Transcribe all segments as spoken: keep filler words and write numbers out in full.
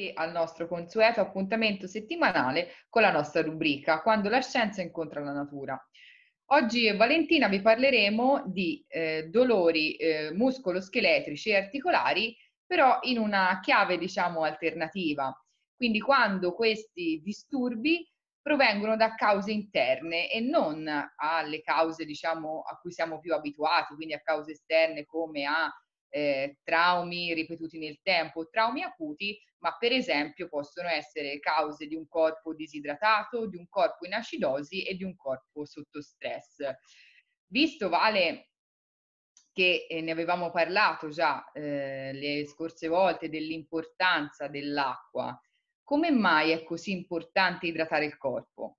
al nostro consueto appuntamento settimanale con la nostra rubrica Quando la scienza incontra la natura. Oggi io e Valentina vi parleremo di eh, dolori eh, muscoloscheletrici e articolari, però in una chiave, diciamo, alternativa. Quindi quando questi disturbi provengono da cause interne e non alle cause, diciamo, a cui siamo più abituati, quindi a cause esterne come a eh, traumi ripetuti nel tempo, traumi acuti, ma per esempio possono essere cause di un corpo disidratato, di un corpo in acidosi e di un corpo sotto stress. Visto, Vale, che eh, ne avevamo parlato già eh, le scorse volte dell'importanza dell'acqua, come mai è così importante idratare il corpo?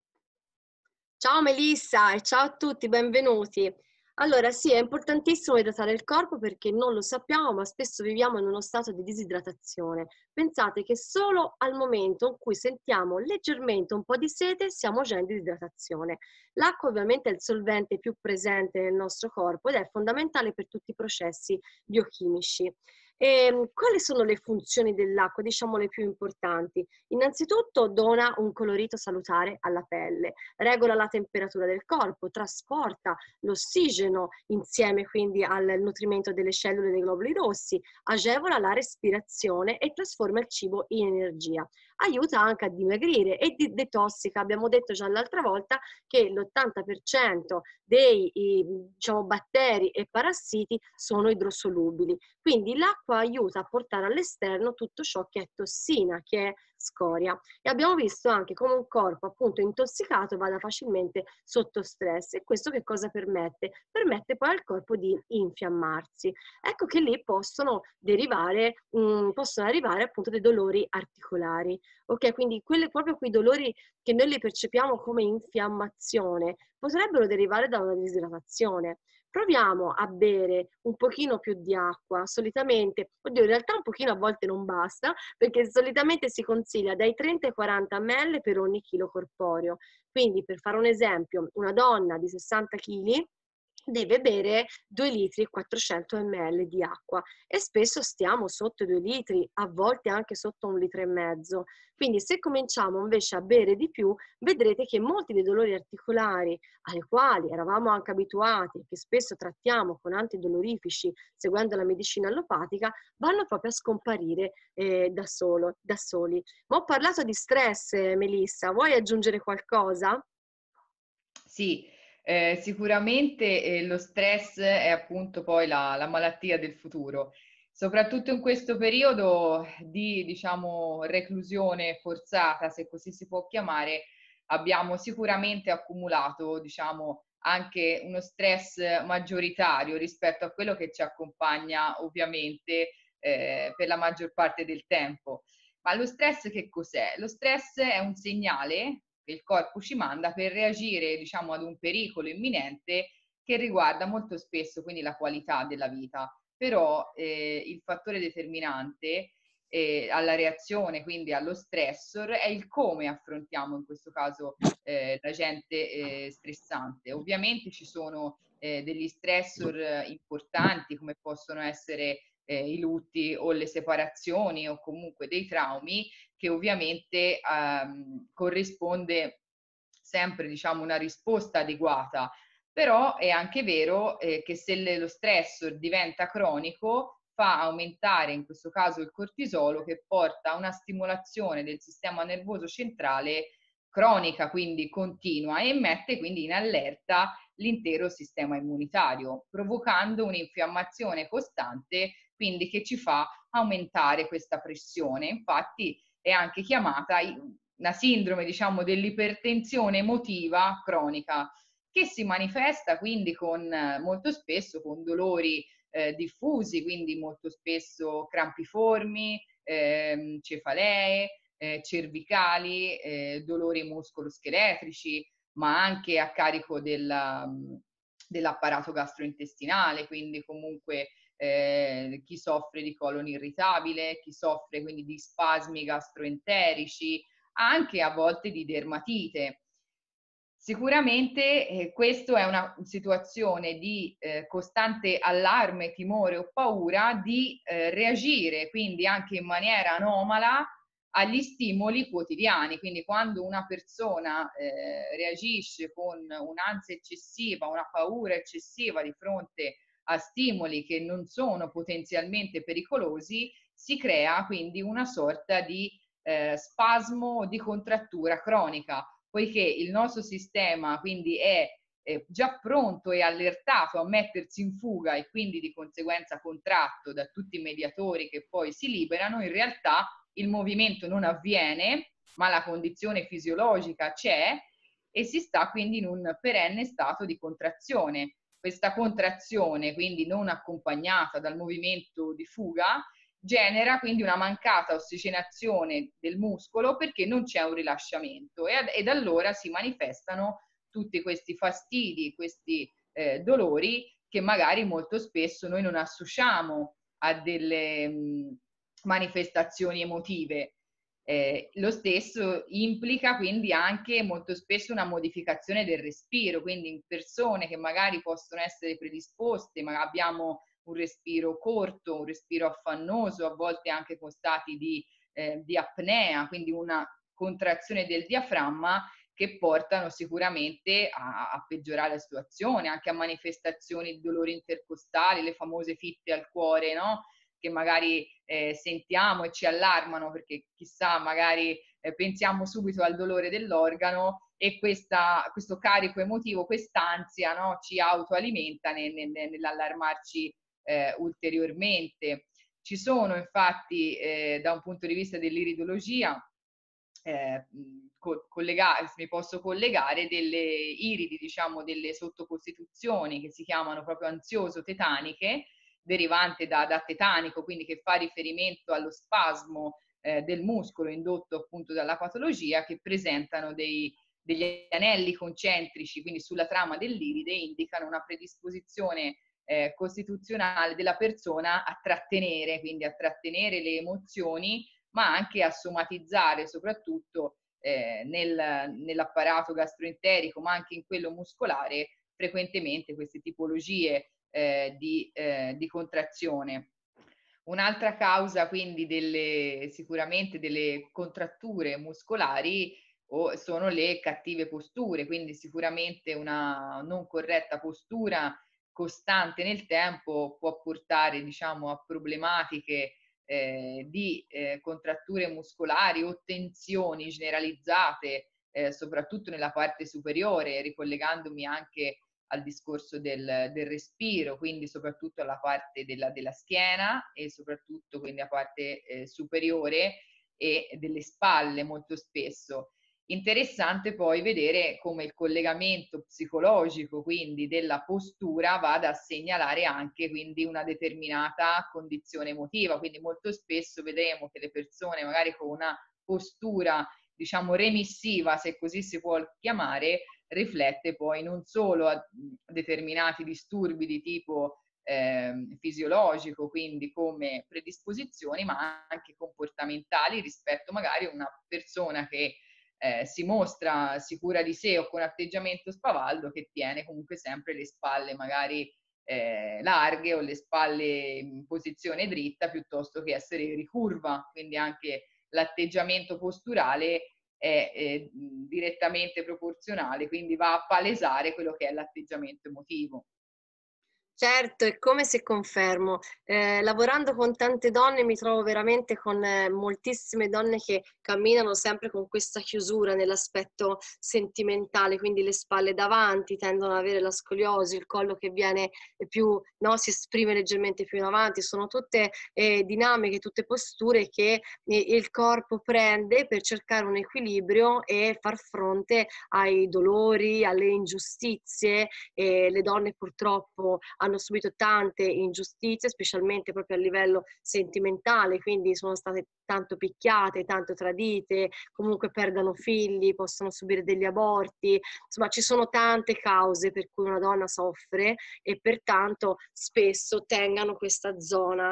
Ciao Melissa e ciao a tutti, benvenuti. Allora sì, è importantissimo idratare il corpo perché non lo sappiamo, ma spesso viviamo in uno stato di disidratazione. Pensate che solo al momento in cui sentiamo leggermente un po' di sete siamo già in disidratazione. L'acqua ovviamente è il solvente più presente nel nostro corpo ed è fondamentale per tutti i processi biochimici. E, quali sono le funzioni dell'acqua? Diciamo le più importanti. Innanzitutto dona un colorito salutare alla pelle, regola la temperatura del corpo, trasporta l'ossigeno insieme quindi al nutrimento delle cellule dei globuli rossi, agevola la respirazione e trasforma il cibo in energia. Aiuta anche a dimagrire e di- detossica. Abbiamo detto già l'altra volta che l'ottanta per cento dei i, diciamo, batteri e parassiti sono idrosolubili. Quindi l'acqua aiuta a portare all'esterno tutto ciò che è tossina, che è scoria. E abbiamo visto anche come un corpo appunto intossicato vada facilmente sotto stress. E questo che cosa permette? Permette poi al corpo di infiammarsi. Ecco che lì possono derivare, mh, possono arrivare appunto dei dolori articolari. Ok, quindi quelli, proprio quei dolori che noi li percepiamo come infiammazione potrebbero derivare da una disidratazione. Proviamo a bere un pochino più di acqua, solitamente, oddio, in realtà un pochino a volte non basta, perché solitamente si consiglia dai trenta ai quaranta millilitri per ogni chilo corporeo. Quindi, per fare un esempio, una donna di sessanta chili deve bere due litri e quattrocento millilitri di acqua e spesso stiamo sotto i due litri, a volte anche sotto un litro e mezzo. Quindi se cominciamo invece a bere di più, vedrete che molti dei dolori articolari ai quali eravamo anche abituati, che spesso trattiamo con antidolorifici seguendo la medicina allopatica, vanno proprio a scomparire eh, da, solo, da soli. Ma ho parlato di stress, eh, Melissa, vuoi aggiungere qualcosa? Sì, eh, sicuramente eh, lo stress è appunto poi la, la malattia del futuro, soprattutto in questo periodo di, diciamo, reclusione forzata, se così si può chiamare, abbiamo sicuramente accumulato, diciamo, anche uno stress maggioritario rispetto a quello che ci accompagna ovviamente eh, per la maggior parte del tempo. Ma lo stress che cos'è? Lo stress è un segnale che il corpo ci manda per reagire, diciamo, ad un pericolo imminente che riguarda molto spesso quindi la qualità della vita. Però eh, il fattore determinante eh, alla reazione, quindi allo stressor, è il come affrontiamo in questo caso eh, l'agente eh, stressante. Ovviamente ci sono eh, degli stressor eh, importanti come possono essere eh, i lutti o le separazioni o comunque dei traumi che ovviamente ehm, corrisponde sempre, diciamo, una risposta adeguata. Però è anche vero eh, che se le, lo stress diventa cronico, fa aumentare in questo caso il cortisolo che porta a una stimolazione del sistema nervoso centrale cronica, quindi continua, e mette quindi in allerta l'intero sistema immunitario, provocando un'infiammazione costante, quindi che ci fa aumentare questa pressione. Infatti è anche chiamata una sindrome, diciamo, dell'ipertensione emotiva cronica, che si manifesta quindi con molto spesso con dolori eh, diffusi, quindi molto spesso crampiformi, ehm, cefalee, eh, cervicali, eh, dolori muscoloscheletrici, ma anche a carico della, dell'apparato gastrointestinale, quindi comunque eh, chi soffre di colon irritabile, chi soffre quindi di spasmi gastroenterici, anche a volte di dermatite. Sicuramente eh, questa è una situazione di eh, costante allarme, timore o paura di eh, reagire, quindi anche in maniera anomala, agli stimoli quotidiani. Quindi quando una persona eh, reagisce con un'ansia eccessiva, una paura eccessiva di fronte a stimoli che non sono potenzialmente pericolosi, si crea quindi una sorta di eh, spasmo di contrattura cronica, poiché il nostro sistema quindi è eh, già pronto e allertato a mettersi in fuga e quindi di conseguenza contratto da tutti i mediatori che poi si liberano, in realtà il movimento non avviene, ma la condizione fisiologica c'è e si sta quindi in un perenne stato di contrazione. Questa contrazione, quindi non accompagnata dal movimento di fuga, genera quindi una mancata ossigenazione del muscolo perché non c'è un rilasciamento, e ed allora si manifestano tutti questi fastidi, questi eh, dolori che magari molto spesso noi non associamo a delle mh, manifestazioni emotive. Eh, lo stesso implica quindi anche molto spesso una modificazione del respiro, quindi in persone che magari possono essere predisposte, ma abbiamo un respiro corto, un respiro affannoso, a volte anche con stati di, eh, di apnea, quindi una contrazione del diaframma che portano sicuramente a, a peggiorare la situazione, anche a manifestazioni di dolori intercostali, le famose fitte al cuore, no? Che magari eh, sentiamo e ci allarmano perché chissà, magari eh, pensiamo subito al dolore dell'organo e questa, questo carico emotivo, quest'ansia, no, ci autoalimenta nel, nel, nell'allarmarci eh, ulteriormente. Ci sono infatti eh, da un punto di vista dell'iridologia eh, co- collegare, mi posso collegare delle iridi, diciamo delle sottocostituzioni che si chiamano proprio ansioso-tetaniche, derivante da, da tetanico, quindi che fa riferimento allo spasmo eh, del muscolo indotto appunto dalla patologia, che presentano dei, degli anelli concentrici, quindi sulla trama dell'iride, indicano una predisposizione eh, costituzionale della persona a trattenere, quindi a trattenere le emozioni, ma anche a somatizzare soprattutto eh, nel, nell'apparato gastroenterico, ma anche in quello muscolare, frequentemente queste tipologie eh, di, eh, di contrazione. Un'altra causa quindi delle, sicuramente delle contratture muscolari o sono le cattive posture, quindi sicuramente una non corretta postura costante nel tempo può portare, diciamo, a problematiche eh, di eh, contratture muscolari o tensioni generalizzate, eh, soprattutto nella parte superiore, ricollegandomi anche al discorso del, del respiro, quindi soprattutto alla parte della, della schiena e soprattutto quindi a parte eh, superiore e delle spalle molto spesso. Interessante poi vedere come il collegamento psicologico, quindi della postura, vada a segnalare anche quindi una determinata condizione emotiva. Quindi molto spesso vedremo che le persone magari con una postura, diciamo, remissiva, se così si può chiamare, riflette poi non solo a determinati disturbi di tipo eh, fisiologico, quindi come predisposizioni, ma anche comportamentali rispetto magari a una persona che eh, si mostra sicura di sé o con atteggiamento spavaldo, che tiene comunque sempre le spalle magari eh, larghe o le spalle in posizione dritta piuttosto che essere ricurva, quindi anche l'atteggiamento posturale è eh, direttamente proporzionale, quindi va a palesare quello che è l'atteggiamento emotivo. Certo, è come se confermo. Eh, lavorando con tante donne mi trovo veramente con eh, moltissime donne che camminano sempre con questa chiusura nell'aspetto sentimentale, quindi le spalle davanti tendono ad avere la scoliosi, il collo che viene più, no, si esprime leggermente più in avanti. Sono tutte eh, dinamiche, tutte posture che eh, il corpo prende per cercare un equilibrio e far fronte ai dolori, alle ingiustizie. Eh, le donne purtroppo hanno subito tante ingiustizie, specialmente proprio a livello sentimentale, quindi sono state tanto picchiate, tanto tradite, comunque perdono figli, possono subire degli aborti, insomma ci sono tante cause per cui una donna soffre e pertanto spesso tengano questa zona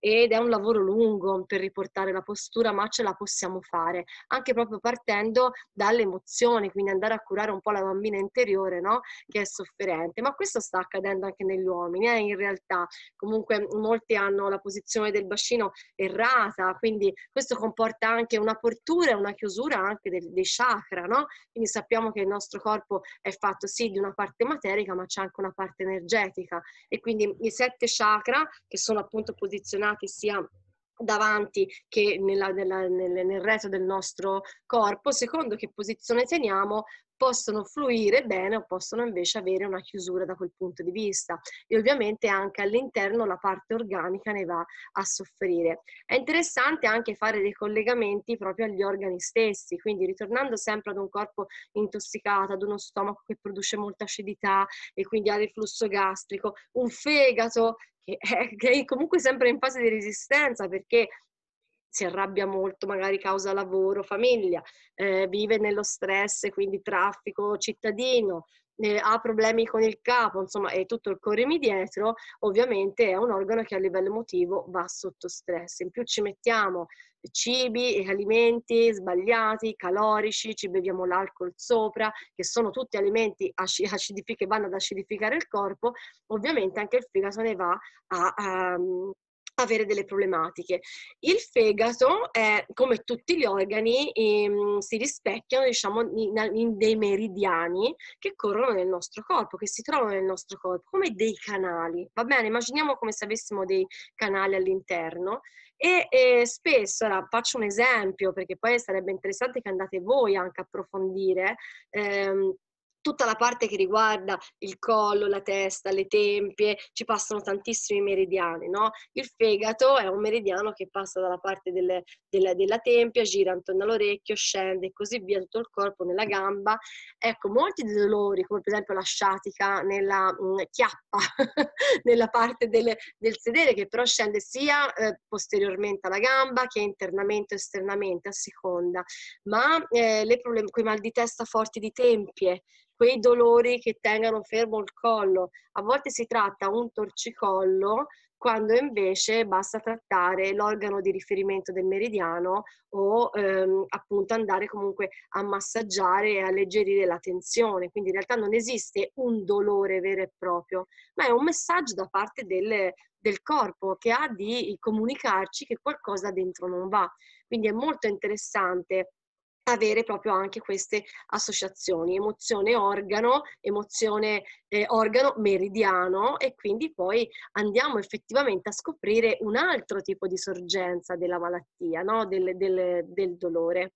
ed è un lavoro lungo per riportare la postura, ma ce la possiamo fare, anche proprio partendo dalle emozioni, quindi andare a curare un po' la bambina interiore, no? Che è sofferente. Ma questo sta accadendo anche negli uomini, eh, in realtà. Comunque molti hanno la posizione del bacino errata, quindi questo comporta anche un'apertura e una chiusura anche dei, dei chakra, no? Quindi sappiamo che il nostro corpo è fatto sì di una parte materica, ma c'è anche una parte energetica, e quindi i sette chakra, che sono appunto posizionati sia davanti che nella, nella, nel, nel retro del nostro corpo, secondo che posizione teniamo, possono fluire bene o possono invece avere una chiusura da quel punto di vista, e ovviamente anche all'interno la parte organica ne va a soffrire. È interessante anche fare dei collegamenti proprio agli organi stessi, quindi ritornando sempre ad un corpo intossicato, ad uno stomaco che produce molta acidità e quindi ha reflusso gastrico, un fegato che è, che è comunque sempre in fase di resistenza perché si arrabbia molto, magari causa lavoro, famiglia, eh, vive nello stress, quindi traffico cittadino, eh, ha problemi con il capo, insomma, e tutto il corrimi dietro, ovviamente è un organo che a livello emotivo va sotto stress. In più ci mettiamo cibi e alimenti sbagliati, calorici, ci beviamo l'alcol sopra, che sono tutti alimenti acidifi- che vanno ad acidificare il corpo, ovviamente anche il fegato ne va a, a avere delle problematiche. Il fegato, è, come tutti gli organi, ehm, si rispecchiano, diciamo, in, in dei meridiani che corrono nel nostro corpo, che si trovano nel nostro corpo, come dei canali. Va bene? Immaginiamo come se avessimo dei canali all'interno. E eh, spesso, ora faccio un esempio, perché poi sarebbe interessante che andate voi anche a approfondire, ehm, tutta la parte che riguarda il collo, la testa, le tempie, ci passano tantissimi meridiani, no? Il fegato è un meridiano che passa dalla parte delle, della, della tempia, gira intorno all'orecchio, scende e così via tutto il corpo, nella gamba. Ecco, molti dei dolori, come per esempio la sciatica nella mh, chiappa, nella parte del, del sedere, che però scende sia eh, posteriormente alla gamba che internamente o esternamente, a seconda, ma eh, le problemi, quei mal di testa forti di tempie, quei dolori che tengano fermo il collo. A volte si tratta un torcicollo, quando invece basta trattare l'organo di riferimento del meridiano o ehm, appunto andare comunque a massaggiare e alleggerire la tensione. Quindi in realtà non esiste un dolore vero e proprio, ma è un messaggio da parte del, del corpo che ha di comunicarci che qualcosa dentro non va. Quindi è molto interessante avere proprio anche queste associazioni, emozione organo, emozione eh, organo meridiano, e quindi poi andiamo effettivamente a scoprire un altro tipo di sorgenza della malattia, no? del, del, del dolore.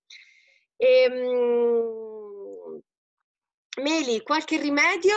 E, um, Meli, qualche rimedio?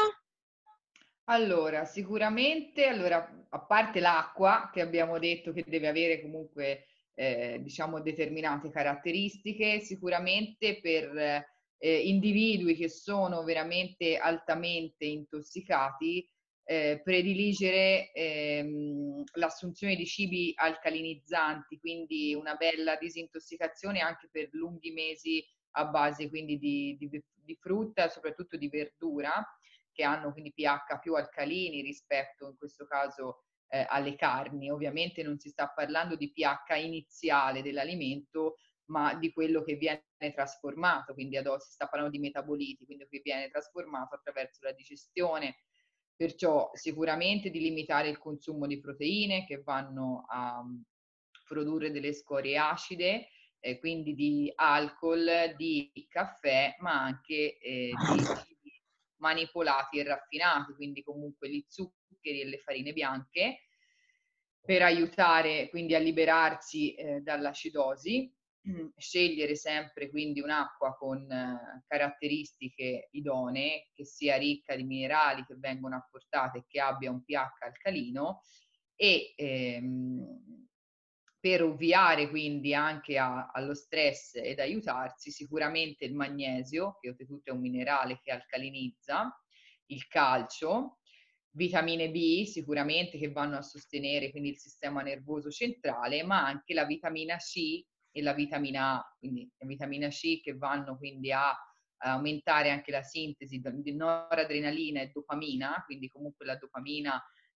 Allora, sicuramente, allora, a parte l'acqua, che abbiamo detto che deve avere comunque, eh, diciamo, determinate caratteristiche, sicuramente per eh, individui che sono veramente altamente intossicati, eh, prediligere ehm, l'assunzione di cibi alcalinizzanti, quindi una bella disintossicazione anche per lunghi mesi a base quindi di, di, di frutta, soprattutto di verdura, che hanno quindi pH più alcalini rispetto in questo caso eh, alle carni. Ovviamente non si sta parlando di pH iniziale dell'alimento, ma di quello che viene trasformato, quindi ad si sta parlando di metaboliti, quindi che viene trasformato attraverso la digestione. Perciò sicuramente di limitare il consumo di proteine che vanno a produrre delle scorie acide, eh, quindi di alcol, di caffè, ma anche eh, di cibi manipolati e raffinati, quindi comunque gli zuccheri e le farine bianche, per aiutare quindi a liberarsi eh, dall'acidosi. Scegliere sempre quindi un'acqua con eh, caratteristiche idonee, che sia ricca di minerali che vengono apportate e che abbia un pH alcalino, e ehm, per ovviare quindi anche a, allo stress ed aiutarsi, sicuramente il magnesio, che oltretutto è un minerale che alcalinizza, il calcio, vitamine B sicuramente che vanno a sostenere quindi il sistema nervoso centrale, ma anche la vitamina C e la vitamina A, quindi la vitamina C che vanno quindi a, a aumentare anche la sintesi di noradrenalina e dopamina, quindi comunque la dopamina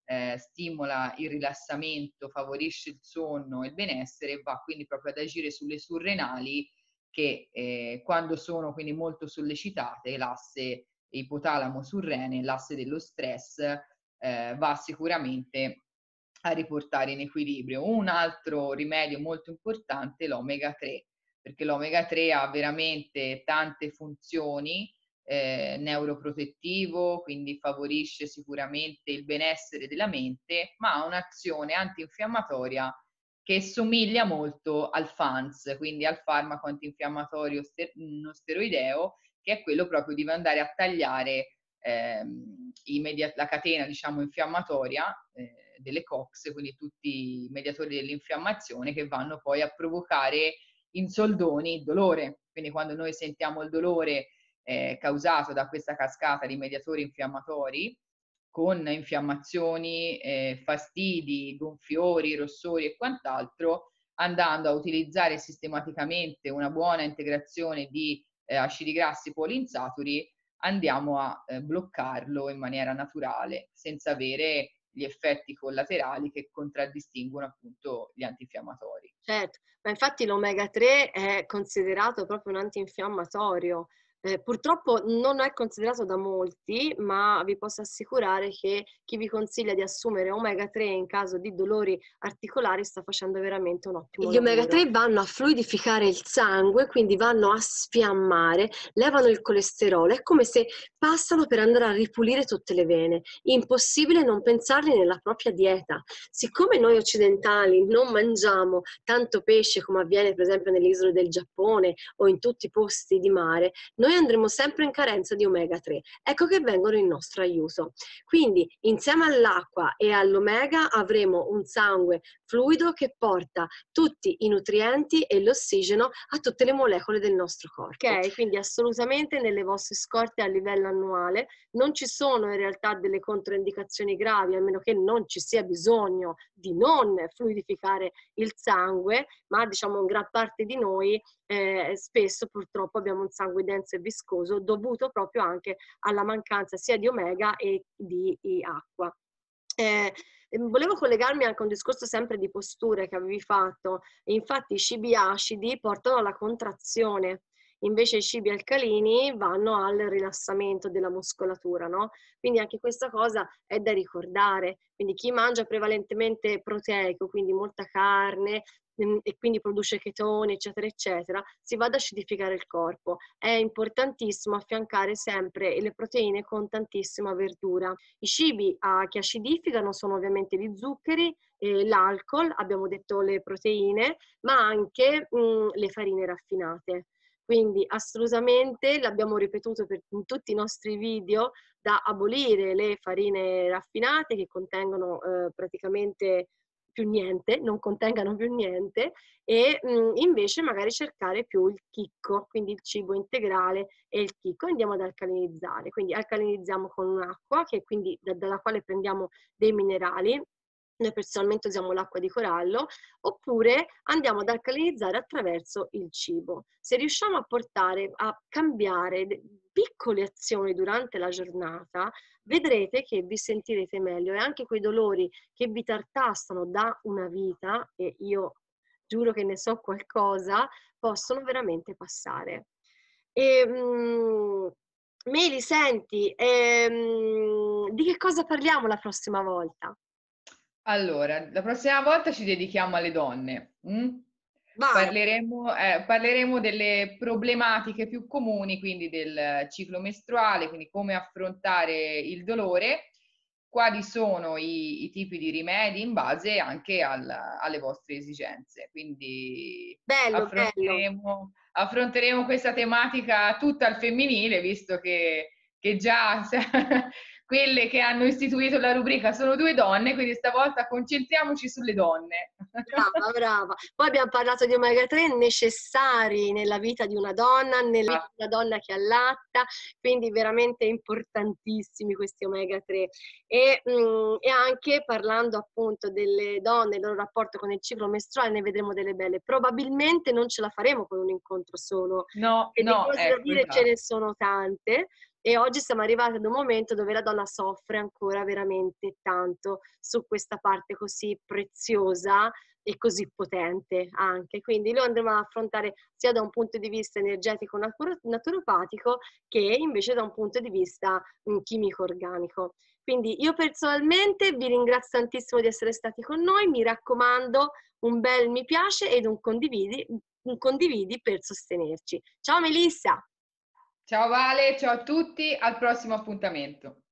eh, stimola il rilassamento, favorisce il sonno e il benessere, e va quindi proprio ad agire sulle surrenali che eh, quando sono quindi molto sollecitate, l'asse ipotalamo surrene, l'asse dello stress, eh, va sicuramente a riportare in equilibrio. Un altro rimedio molto importante è l'omega tre, perché l'omega tre ha veramente tante funzioni, eh, neuroprotettivo, quindi favorisce sicuramente il benessere della mente, ma ha un'azione antinfiammatoria che somiglia molto al F A N S, quindi al farmaco antinfiammatorio ster- non steroideo, che è quello proprio di andare a tagliare ehm, i media- la catena, diciamo, infiammatoria eh, delle C O X, quindi tutti i mediatori dell'infiammazione che vanno poi a provocare in soldoni il dolore. Quindi quando noi sentiamo il dolore eh, causato da questa cascata di mediatori infiammatori, con infiammazioni, eh, fastidi, gonfiori, rossori e quant'altro, andando a utilizzare sistematicamente una buona integrazione di eh, acidi grassi poliinsaturi, andiamo a eh, bloccarlo in maniera naturale, senza avere gli effetti collaterali che contraddistinguono appunto gli antinfiammatori. Certo, ma infatti l'omega tre è considerato proprio un antinfiammatorio. Eh, purtroppo non è considerato da molti, ma vi posso assicurare che chi vi consiglia di assumere omega tre in caso di dolori articolari sta facendo veramente un ottimo lavoro. Gli omega tre vanno a fluidificare il sangue, quindi vanno a sfiammare, levano il colesterolo, è come se passano per andare a ripulire tutte le vene. Impossibile non pensarli nella propria dieta. Siccome noi occidentali non mangiamo tanto pesce come avviene per esempio nelle isole del Giappone o in tutti i posti di mare, noi andremo sempre in carenza di omega tre. Ecco che vengono in nostro aiuto. Quindi insieme all'acqua e all'omega avremo un sangue fluido che porta tutti i nutrienti e l'ossigeno a tutte le molecole del nostro corpo. Ok, quindi assolutamente nelle vostre scorte a livello annuale non ci sono in realtà delle controindicazioni gravi, a meno che non ci sia bisogno di non fluidificare il sangue, ma diciamo in gran parte di noi eh, spesso purtroppo abbiamo un sangue denso e viscoso dovuto proprio anche alla mancanza sia di omega e di, di acqua. Eh, volevo collegarmi anche a un discorso sempre di posture che avevi fatto. Infatti i cibi acidi portano alla contrazione, invece i cibi alcalini vanno al rilassamento della muscolatura, no? Quindi anche questa cosa è da ricordare. Quindi chi mangia prevalentemente proteico, quindi molta carne, e quindi produce chetoni, eccetera, eccetera, si va ad acidificare il corpo. È importantissimo affiancare sempre le proteine con tantissima verdura. I cibi ah, che acidificano sono ovviamente gli zuccheri, eh, l'alcol, abbiamo detto le proteine, ma anche mh, le farine raffinate. Quindi assolutamente, l'abbiamo ripetuto per, in tutti i nostri video, da abolire le farine raffinate che contengono eh, praticamente più niente, non contengano più niente, e mh, invece magari cercare più il chicco, quindi il cibo integrale e il chicco, andiamo ad alcalinizzare. Quindi alcalinizziamo con un'acqua che quindi da, dalla quale prendiamo dei minerali. Noi personalmente usiamo l'acqua di corallo, oppure andiamo ad alcalinizzare attraverso il cibo. Se riusciamo a portare, a cambiare piccole azioni durante la giornata, vedrete che vi sentirete meglio e anche quei dolori che vi tartassano da una vita, e io giuro che ne so qualcosa, possono veramente passare. E, um, Meli, senti, ehm, di che cosa parliamo la prossima volta? Allora, la prossima volta ci dedichiamo alle donne. Mm? Vai. Parleremo, eh, parleremo delle problematiche più comuni, quindi del ciclo mestruale, quindi come affrontare il dolore, quali sono i, i tipi di rimedi in base anche al, alle vostre esigenze. Quindi Bello, affronteremo, bello. affronteremo questa tematica tutta al femminile, visto che, che già quelle che hanno istituito la rubrica sono due donne, quindi stavolta concentriamoci sulle donne. Brava, brava. Poi abbiamo parlato di omega tre necessari nella vita di una donna, nella vita di una donna che allatta, quindi veramente importantissimi questi omega tre. E, mh, e anche parlando appunto delle donne, del loro rapporto con il ciclo mestruale, ne vedremo delle belle. Probabilmente non ce la faremo con un incontro solo, No, e di no, cose da ecco, dire ce esatto. ne sono tante. E oggi siamo arrivati ad un momento dove la donna soffre ancora veramente tanto su questa parte così preziosa e così potente anche. Quindi lo andremo ad affrontare sia da un punto di vista energetico naturopatico che invece da un punto di vista mh, chimico-organico. Quindi io personalmente vi ringrazio tantissimo di essere stati con noi, mi raccomando un bel mi piace ed un condividi, un condividi per sostenerci. Ciao Melissa! Ciao Vale, ciao a tutti, al prossimo appuntamento.